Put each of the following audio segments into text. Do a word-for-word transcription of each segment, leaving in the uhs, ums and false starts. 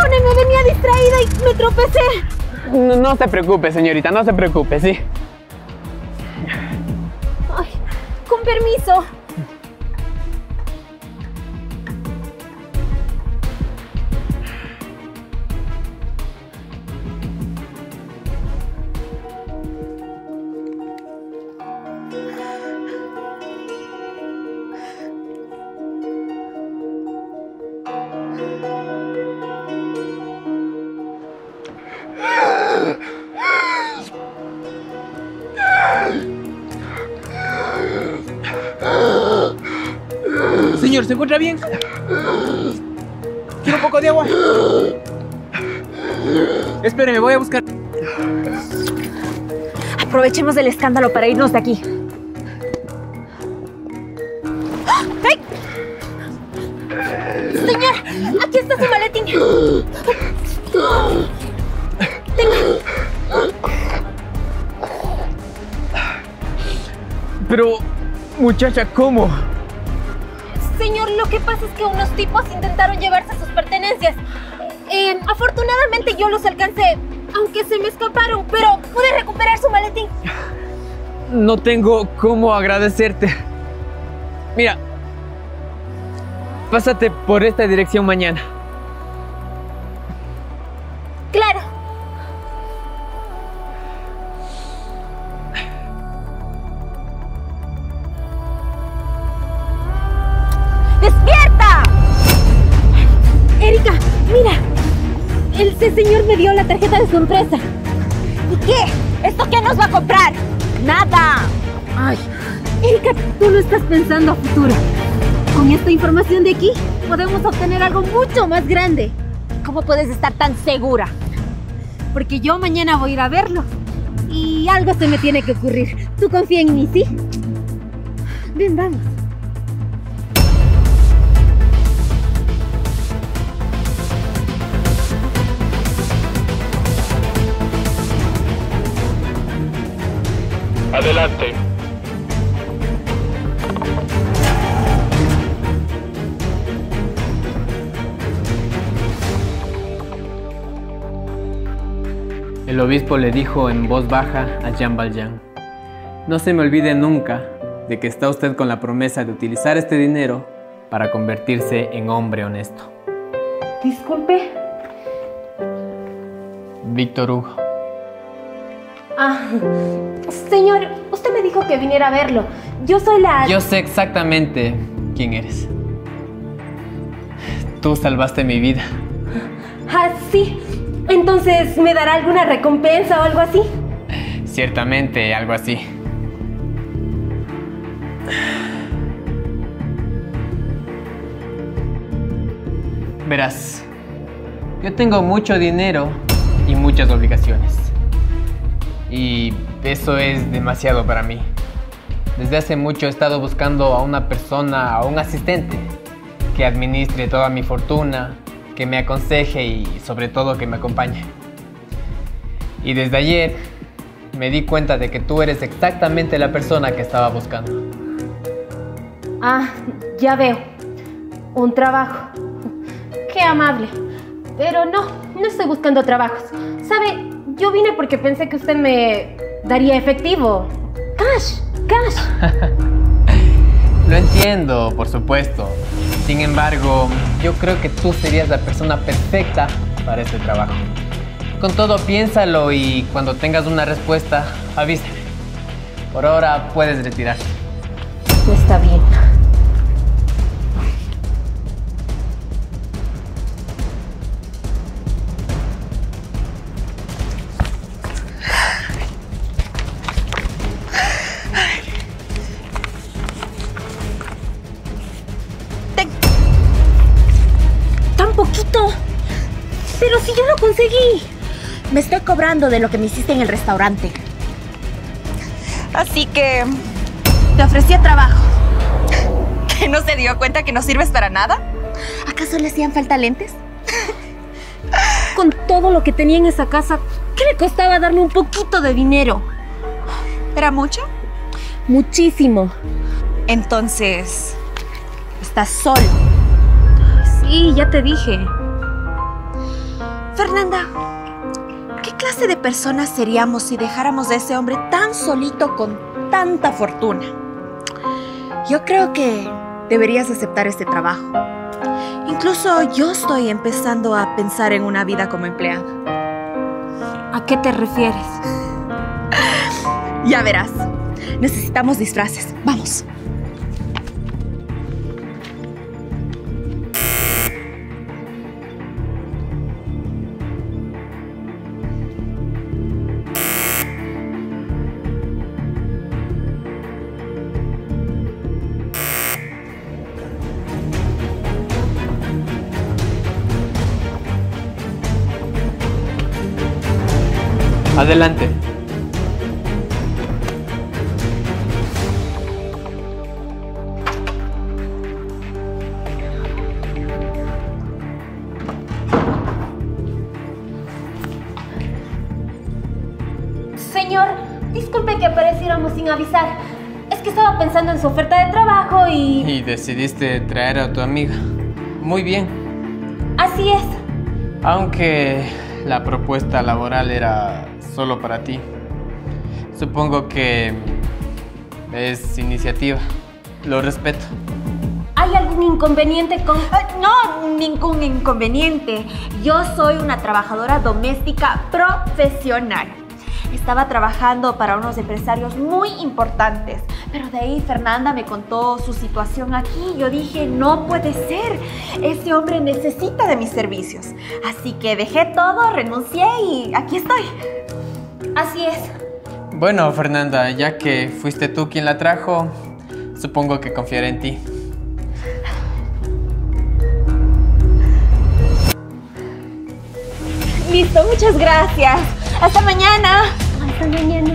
Perdóneme, venía distraída y me tropecé. No, no se preocupe, señorita, no se preocupe, ¿sí? Ay, con permiso. Señor, ¿se encuentra bien? ¿Quiere un poco de agua? Espéreme, voy a buscar. Aprovechemos el escándalo para irnos de aquí. ¡Hey! Señor, aquí está su maletín. Tenga. Pero, muchacha, ¿cómo? Señor, lo que pasa es que unos tipos intentaron llevarse sus pertenencias. Eh, afortunadamente yo los alcancé, aunque se me escaparon, pero pude recuperar su maletín. No tengo cómo agradecerte. Mira, pásate por esta dirección mañana. Claro. ¡Despierta! Erika, mira. Ese señor me dio la tarjeta de su empresa. ¿Y qué? ¿Esto qué nos va a comprar? ¡Nada! Ay, Erika, tú no estás pensando a futuro. Con esta información de aquí, podemos obtener algo mucho más grande. ¿Cómo puedes estar tan segura? Porque yo mañana voy a ir a verlo. Y algo se me tiene que ocurrir. ¿Tú confía en mí, sí? Ven, vamos. Adelante. El obispo le dijo en voz baja a Jean Valjean: no se me olvide nunca de que está usted con la promesa de utilizar este dinero para convertirse en hombre honesto. Disculpe. Víctor Hugo. Ah, señor, usted me dijo que viniera a verlo. Yo soy la... Yo sé exactamente quién eres. Tú salvaste mi vida. Ah, sí. Entonces, ¿me dará alguna recompensa o algo así? Ciertamente, algo así. Verás, yo tengo mucho dinero y muchas obligaciones. Y eso es demasiado para mí. Desde hace mucho he estado buscando a una persona, a un asistente, que administre toda mi fortuna, que me aconseje y sobre todo que me acompañe. Y desde ayer me di cuenta de que tú eres exactamente la persona que estaba buscando. Ah, ya veo. Un trabajo. Qué amable. Pero no, no estoy buscando trabajos. ¿Sabe? Yo vine porque pensé que usted me daría efectivo. Cash, cash. Lo entiendo, por supuesto. Sin embargo, yo creo que tú serías la persona perfecta para este trabajo. Con todo, piénsalo y cuando tengas una respuesta, avísame. Por ahora puedes retirarte. Está bien. ¡Tan poquito! ¡Pero si yo lo conseguí! Me estoy cobrando de lo que me hiciste en el restaurante. Así que te ofrecía trabajo. ¿Que no se dio cuenta que no sirves para nada? ¿Acaso le hacían falta lentes? Con todo lo que tenía en esa casa, ¿qué le costaba darme un poquito de dinero? ¿Era mucho? Muchísimo. Entonces, estás solo. Sí, ya te dije. Fernanda, ¿qué clase de personas seríamos si dejáramos a ese hombre tan solito con tanta fortuna? Yo creo que deberías aceptar este trabajo. Incluso yo estoy empezando a pensar en una vida como empleada. ¿A qué te refieres? Ya verás. Necesitamos disfraces. Vamos. Adelante. Señor, disculpe que apareciéramos sin avisar. Es que estaba pensando en su oferta de trabajo y... Y decidiste traer a tu amiga. Muy bien. Así es. Aunque la propuesta laboral era solo para ti. Supongo que es iniciativa. Lo respeto. ¿Hay algún inconveniente con...? No, ningún inconveniente. Yo soy una trabajadora doméstica profesional. Estaba trabajando para unos empresarios muy importantes, pero de ahí Fernanda me contó su situación aquí. Yo dije, no puede ser, ese hombre necesita de mis servicios. Así que dejé todo, renuncié y aquí estoy. Así es. Bueno, Fernanda, ya que fuiste tú quien la trajo, supongo que confiaré en ti. Listo, muchas gracias. Hasta mañana. Hasta mañana.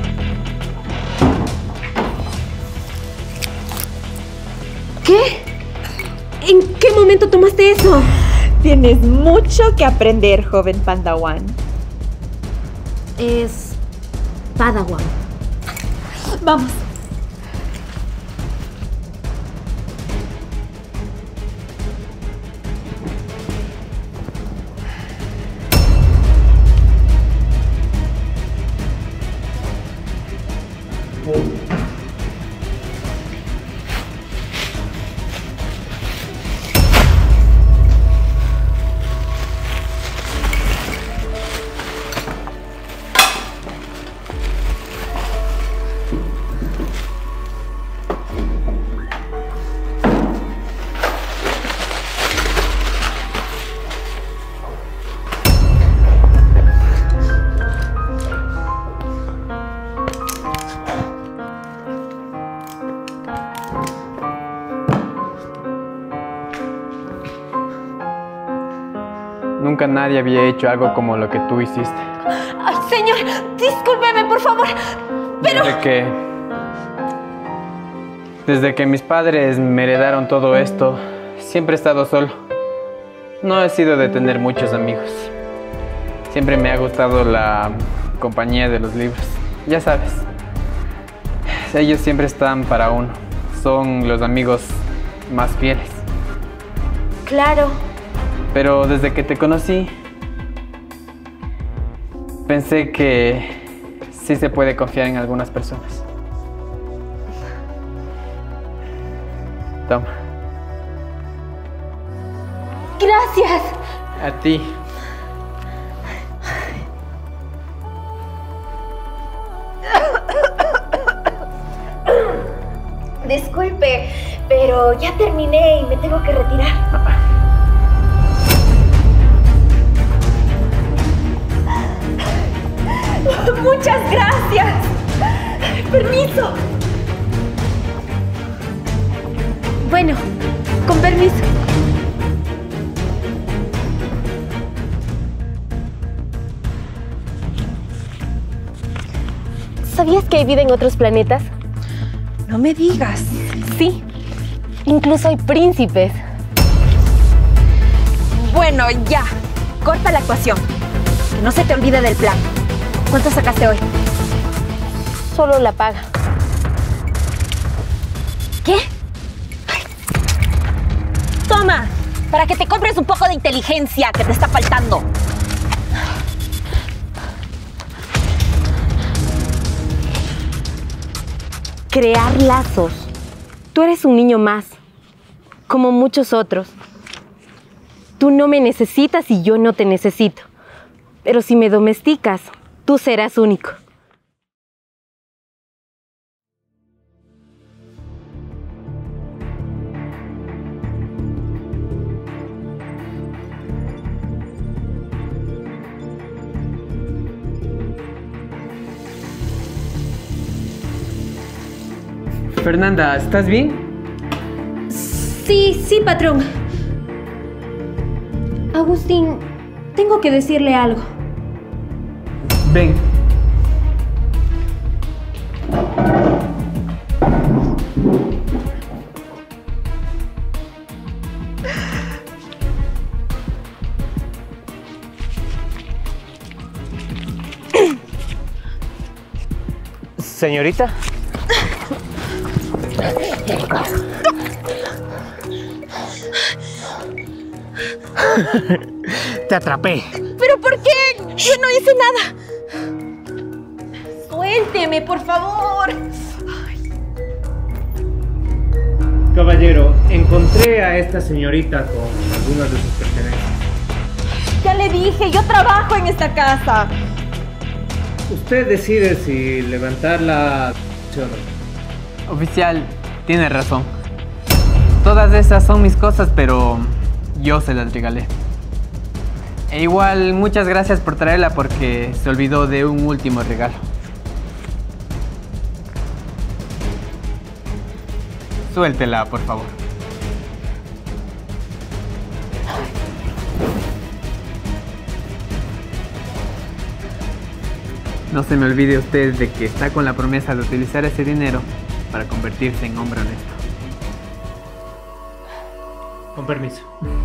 ¿Qué? ¿En qué momento tomaste eso? Tienes mucho que aprender, joven Padawan. Es Padawan. Vamos. Nunca nadie había hecho algo como lo que tú hiciste. Ay, señor, discúlpeme, por favor, pero... Desde que... Desde que mis padres me heredaron todo esto, siempre he estado solo. No he sido de tener muchos amigos. Siempre me ha gustado la compañía de los libros. Ya sabes, ellos siempre están para uno. Son los amigos más fieles. Claro. Pero desde que te conocí, pensé que sí se puede confiar en algunas personas. Toma. Gracias. A ti. Disculpe, pero ya terminé y me tengo que retirar. Muchas gracias. Permiso. Bueno, con permiso. ¿Sabías que hay vida en otros planetas? No me digas. Sí, incluso hay príncipes. Bueno, ya. Corta la actuación. Que no se te olvide del plan. ¿Cuánto sacaste hoy? Solo la paga. ¿Qué? Toma. Para que te compres un poco de inteligencia que te está faltando. crear lazos. Tú eres un niño más, como muchos otros. Tú no me necesitas y yo no te necesito. Pero si me domesticas, tú serás único. Fernanda, ¿estás bien? Sí, sí, patrón. Agustín, tengo que decirle algo. Ven. Señorita. Te atrapé. ¿Pero por qué? Yo no hice nada. Suélteme, por favor. Ay. Caballero, encontré a esta señorita con algunas de sus pertenencias. Ya le dije, yo trabajo en esta casa. Usted decide si levantarla o no. Oficial, tiene razón. Todas esas son mis cosas, pero yo se las regalé. E igual, muchas gracias por traerla porque se olvidó de un último regalo. Suéltela, por favor. No se me olvide usted de que está con la promesa de utilizar ese dinero para convertirse en hombre honesto. Con permiso.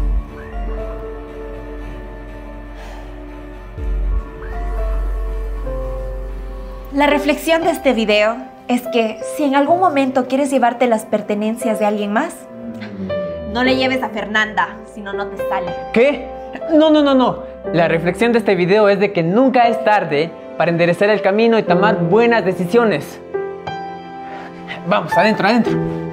La reflexión de este video es que si en algún momento quieres llevarte las pertenencias de alguien más, no le lleves a Fernanda, si no, no te sale. ¿Qué? No, no, no, no. La reflexión de este video es de que nunca es tarde para enderezar el camino y tomar buenas decisiones. Vamos, adentro, adentro.